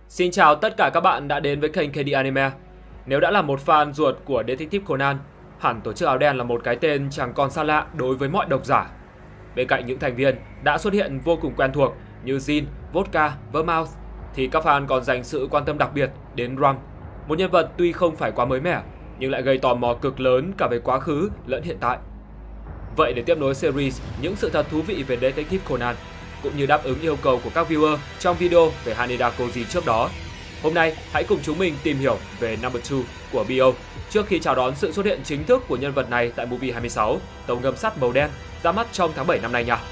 Xin chào tất cả các bạn đã đến với kênh KD Anime. Nếu đã là một fan ruột của Detective Conan, hẳn tổ chức áo đen là một cái tên chẳng còn xa lạ đối với mọi độc giả. Bên cạnh những thành viên đã xuất hiện vô cùng quen thuộc như Jin, Vodka, Vermouth, thì các fan còn dành sự quan tâm đặc biệt đến Rum, một nhân vật tuy không phải quá mới mẻ nhưng lại gây tò mò cực lớn cả về quá khứ lẫn hiện tại. Vậy để tiếp nối series những sự thật thú vị về Detective Conan, cũng như đáp ứng yêu cầu của các viewer trong video về Haneda Koji trước đó, hôm nay hãy cùng chúng mình tìm hiểu về Number 2 của BO trước khi chào đón sự xuất hiện chính thức của nhân vật này tại movie 26 Tàu ngầm sắt màu đen ra mắt trong tháng 7 năm nay nha.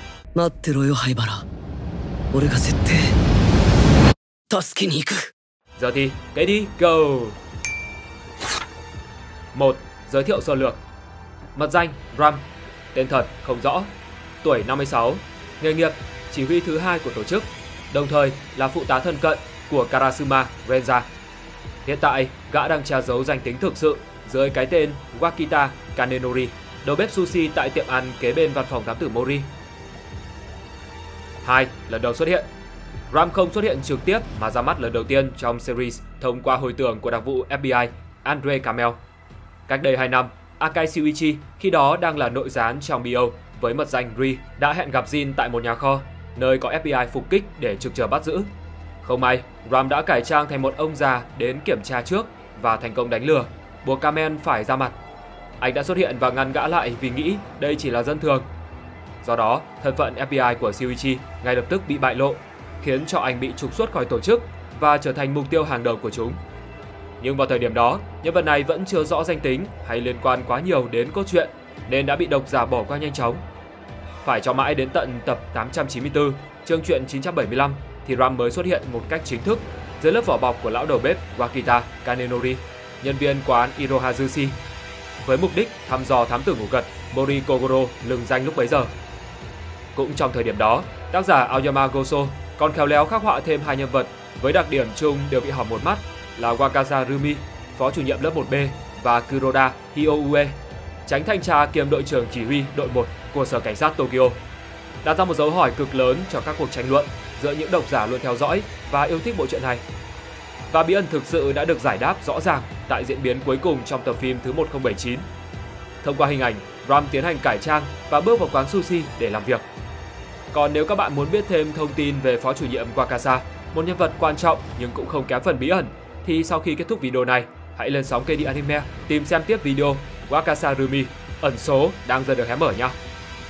Giờ thì cái đi go. 1. Giới thiệu sơ lược. Mật danh Rum, tên thật không rõ, tuổi 56, nghề nghiệp chỉ huy thứ hai của tổ chức, đồng thời là phụ tá thân cận của Karasuma Renja. Hiện tại, gã đang che giấu danh tính thực sự dưới cái tên Wakita Kanenori, đầu bếp sushi tại tiệm ăn kế bên văn phòng thám tử Mori. 2. Lần đầu xuất hiện. Rum không xuất hiện trực tiếp mà ra mắt lần đầu tiên trong series thông qua hồi tưởng của đặc vụ FBI Andre Camel. Cách đây 2 năm, Akai Shuichi khi đó đang là nội gián trong BO với mật danh Ri đã hẹn gặp Jin tại một nhà kho, nơi có FBI phục kích để trực chờ bắt giữ. Không may, Rum đã cải trang thành một ông già đến kiểm tra trước và thành công đánh lừa, buộc Camel phải ra mặt. Anh đã xuất hiện và ngăn gã lại vì nghĩ đây chỉ là dân thường. Do đó, thân phận FBI của Shuichi ngay lập tức bị bại lộ, khiến cho anh bị trục xuất khỏi tổ chức và trở thành mục tiêu hàng đầu của chúng. Nhưng vào thời điểm đó, nhân vật này vẫn chưa rõ danh tính hay liên quan quá nhiều đến cốt truyện nên đã bị độc giả bỏ qua nhanh chóng. Phải cho mãi đến tận tập 894, chương truyện 975 thì Rum mới xuất hiện một cách chính thức dưới lớp vỏ bọc của lão đầu bếp Wakita Kanenori, nhân viên quán Irohazushi, với mục đích thăm dò thám tử ngủ gật Mori Kogoro lừng danh lúc bấy giờ. Cũng trong thời điểm đó, tác giả Aoyama Goso còn khéo léo khắc họa thêm hai nhân vật với đặc điểm chung đều bị hỏng một mắt là Wakasa Rumi, phó chủ nhiệm lớp 1B, và Kuroda Hioue, tránh thanh tra kiêm đội trưởng chỉ huy đội 1 của sở cảnh sát Tokyo, đặt ra một dấu hỏi cực lớn cho các cuộc tranh luận giữa những độc giả luôn theo dõi và yêu thích bộ truyện này. Và bí ẩn thực sự đã được giải đáp rõ ràng tại diễn biến cuối cùng trong tập phim thứ 1079. Thông qua hình ảnh, Rum tiến hành cải trang và bước vào quán sushi để làm việc. Còn nếu các bạn muốn biết thêm thông tin về phó chủ nhiệm Wakasa, một nhân vật quan trọng nhưng cũng không kém phần bí ẩn, thì sau khi kết thúc video này, hãy lên sóng KD Anime tìm xem tiếp video Wakasa Rumi, ẩn số đang dần được hé mở nha.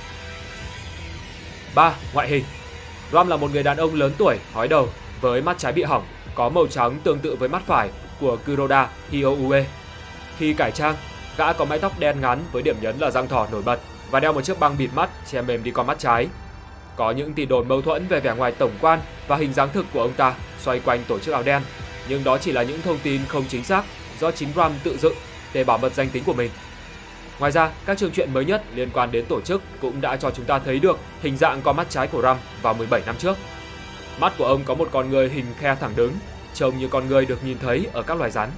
3. Ngoại hình. Rum là một người đàn ông lớn tuổi, hói đầu, với mắt trái bị hỏng, có màu trắng tương tự với mắt phải của Kuroda Hioue. Khi cải trang, gã có mái tóc đen ngắn với điểm nhấn là răng thỏ nổi bật và đeo một chiếc băng bịt mắt che mềm đi con mắt trái. Có những tin đồn mâu thuẫn về vẻ ngoài tổng quan và hình dáng thực của ông ta xoay quanh tổ chức áo đen, nhưng đó chỉ là những thông tin không chính xác do chính Rum tự dựng để bảo mật danh tính của mình. Ngoài ra, các chương truyện mới nhất liên quan đến tổ chức cũng đã cho chúng ta thấy được hình dạng con mắt trái của Rum vào 17 năm trước. Mắt của ông có một con người hình khe thẳng đứng, trông như con người được nhìn thấy ở các loài rắn.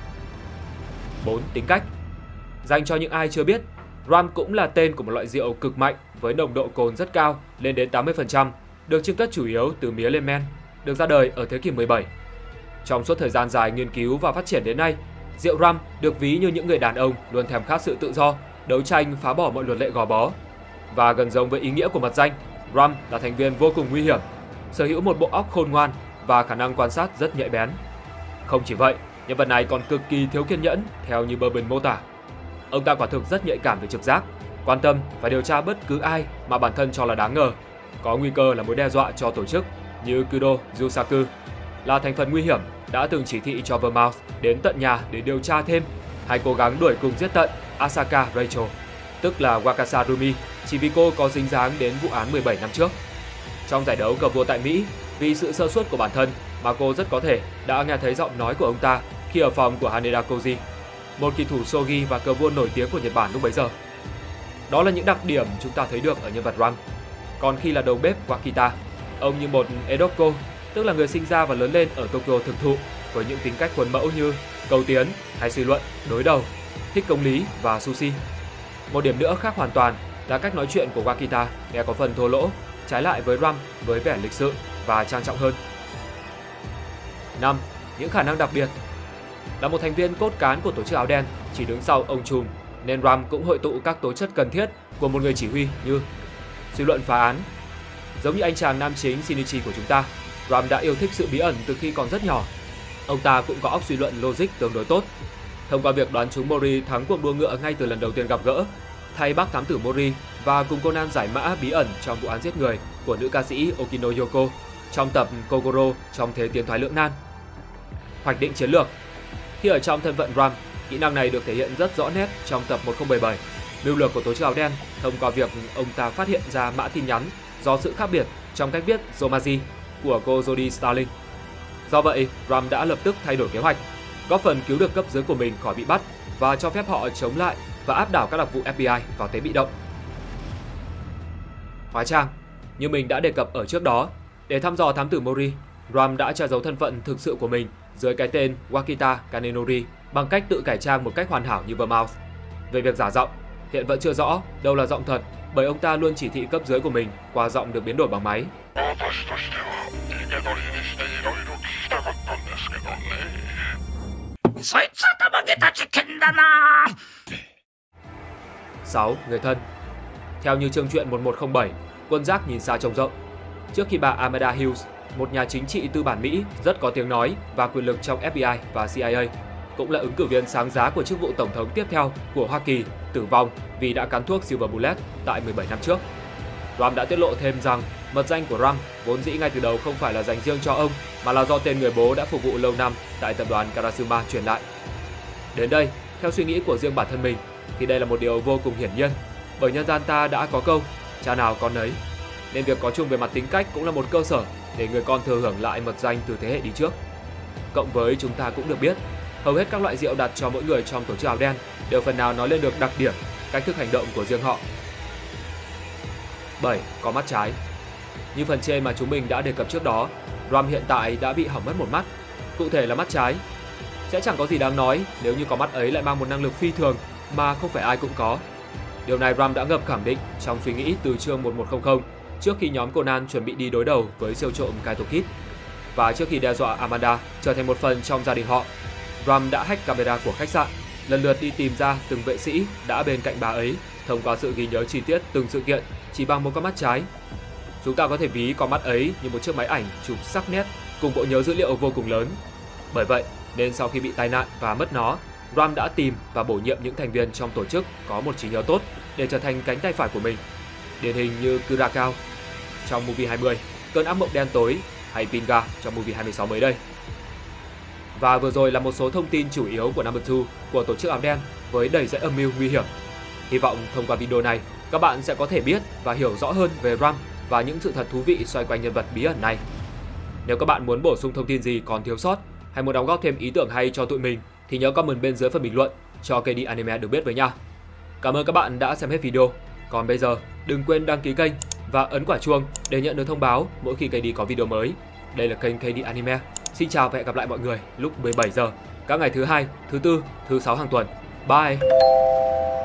4. Tính cách. Dành cho những ai chưa biết, Rum cũng là tên của một loại rượu cực mạnh với nồng độ cồn rất cao lên đến 80%, được trưng cất chủ yếu từ mía lên men, được ra đời ở thế kỷ 17. Trong suốt thời gian dài nghiên cứu và phát triển đến nay, rượu Rum được ví như những người đàn ông luôn thèm khát sự tự do, đấu tranh phá bỏ mọi luật lệ gò bó. Và gần giống với ý nghĩa của mật danh, Rum là thành viên vô cùng nguy hiểm, sở hữu một bộ óc khôn ngoan và khả năng quan sát rất nhạy bén. Không chỉ vậy, nhân vật này còn cực kỳ thiếu kiên nhẫn theo như Bourbon mô tả. Ông ta quả thực rất nhạy cảm về trực giác, quan tâm và điều tra bất cứ ai mà bản thân cho là đáng ngờ, có nguy cơ là mối đe dọa cho tổ chức, như Kudo Yusaku, là thành phần nguy hiểm đã từng chỉ thị cho Vermouth đến tận nhà để điều tra thêm, hay cố gắng đuổi cùng giết tận Asaka Rachel, tức là Wakasa Rumi, chỉ vì cô có dính dáng đến vụ án 17 năm trước. Trong giải đấu cờ vua tại Mỹ, vì sự sơ suất của bản thân mà cô rất có thể đã nghe thấy giọng nói của ông ta khi ở phòng của Haneda Koji, một kỳ thủ shogi và cờ vua nổi tiếng của Nhật Bản lúc bấy giờ. Đó là những đặc điểm chúng ta thấy được ở nhân vật Rum. Còn khi là đầu bếp Wakita, ông như một Edoko, tức là người sinh ra và lớn lên ở Tokyo thực thụ, với những tính cách khuôn mẫu như cầu tiến hay suy luận, đối đầu, thích công lý và sushi. Một điểm nữa khác hoàn toàn là cách nói chuyện của Wakita nghe có phần thô lỗ, trái lại với Rum với vẻ lịch sự và trang trọng hơn. 5. Những khả năng đặc biệt. Là một thành viên cốt cán của tổ chức áo đen, chỉ đứng sau ông trùm, nên Ram cũng hội tụ các tố chất cần thiết của một người chỉ huy như suy luận phá án. Giống như anh chàng nam chính Shinichi của chúng ta, Ram đã yêu thích sự bí ẩn từ khi còn rất nhỏ. Ông ta cũng có óc suy luận logic tương đối tốt. Thông qua việc đoán trúng Mori thắng cuộc đua ngựa ngay từ lần đầu tiên gặp gỡ, thay bác thám tử Mori và cùng Conan giải mã bí ẩn trong vụ án giết người của nữ ca sĩ Okino Yoko trong tập Kogoro trong Thế tiến thoái lưỡng nan. Hoạch định chiến lược. Khi ở trong thân phận Ram, kỹ năng này được thể hiện rất rõ nét trong tập 1077. Mưu lược của tổ chức áo đen thông qua việc ông ta phát hiện ra mã tin nhắn do sự khác biệt trong cách viết Zomaji của cô Jodie Starling. Do vậy, Ram đã lập tức thay đổi kế hoạch, góp phần cứu được cấp dưới của mình khỏi bị bắt và cho phép họ chống lại và áp đảo các đặc vụ FBI vào thế bị động. Hóa trang. Như mình đã đề cập ở trước đó, để thăm dò thám tử Mori, Ram đã che giấu thân phận thực sự của mình dưới cái tên Wakita Kanenori bằng cách tự cải trang một cách hoàn hảo như Vermouth. Về việc giả giọng, hiện vẫn chưa rõ đâu là giọng thật, bởi ông ta luôn chỉ thị cấp dưới của mình qua giọng được biến đổi bằng máy. 6. Người thân. Theo như chương truyện 1107, quân Jack nhìn xa trông rộng. Trước khi bà Amanda Hughes, một nhà chính trị tư bản Mỹ rất có tiếng nói và quyền lực trong FBI và CIA, cũng là ứng cử viên sáng giá của chức vụ tổng thống tiếp theo của Hoa Kỳ, tử vong vì đã cắn thuốc Silver Bullet tại 17 năm trước. Ram đã tiết lộ thêm rằng mật danh của Ram vốn dĩ ngay từ đầu không phải là dành riêng cho ông, mà là do tên người bố đã phục vụ lâu năm tại tập đoàn Karasuma truyền lại. Đến đây, theo suy nghĩ của riêng bản thân mình, thì đây là một điều vô cùng hiển nhiên, bởi nhân gian ta đã có câu cha nào con nấy, nên việc có chung về mặt tính cách cũng là một cơ sở để người con thừa hưởng lại mật danh từ thế hệ đi trước. Cộng với chúng ta cũng được biết, hầu hết các loại rượu đặt cho mỗi người trong tổ chức áo đen đều phần nào nói lên được đặc điểm, cách thức hành động của riêng họ. 7. Có mắt trái. Như phần trên mà chúng mình đã đề cập trước đó, Ram hiện tại đã bị hỏng mất một mắt, cụ thể là mắt trái. Sẽ chẳng có gì đáng nói nếu như có mắt ấy lại mang một năng lực phi thường mà không phải ai cũng có. Điều này Ram đã ngầm khẳng định trong suy nghĩ từ chương 1100, trước khi nhóm Conan chuẩn bị đi đối đầu với siêu trộm Kaito Kid. Và trước khi đe dọa Amanda trở thành một phần trong gia đình họ, Ram đã hack camera của khách sạn, lần lượt đi tìm ra từng vệ sĩ đã bên cạnh bà ấy thông qua sự ghi nhớ chi tiết từng sự kiện chỉ bằng một con mắt trái. Chúng ta có thể ví con mắt ấy như một chiếc máy ảnh chụp sắc nét cùng bộ nhớ dữ liệu vô cùng lớn. Bởi vậy nên sau khi bị tai nạn và mất nó, Ram đã tìm và bổ nhiệm những thành viên trong tổ chức có một trí nhớ tốt để trở thành cánh tay phải của mình. Điển hình như Kurakao trong movie 20, Cơn ác mộng đen tối, hay Pinga trong movie 26 mới đây. Và vừa rồi là một số thông tin chủ yếu của Number 2 của tổ chức áo đen với đầy dãy âm mưu nguy hiểm. Hy vọng thông qua video này, các bạn sẽ có thể biết và hiểu rõ hơn về Ram và những sự thật thú vị xoay quanh nhân vật bí ẩn này. Nếu các bạn muốn bổ sung thông tin gì còn thiếu sót hay muốn đóng góp thêm ý tưởng hay cho tụi mình thì nhớ comment bên dưới phần bình luận cho KD Anime được biết với nha. Cảm ơn các bạn đã xem hết video. Còn bây giờ, đừng quên đăng ký kênh và ấn quả chuông để nhận được thông báo mỗi khi KD có video mới. Đây là kênh KD Anime. Xin chào và hẹn gặp lại mọi người lúc 17 giờ các ngày thứ hai, thứ tư, thứ sáu hàng tuần. Bye.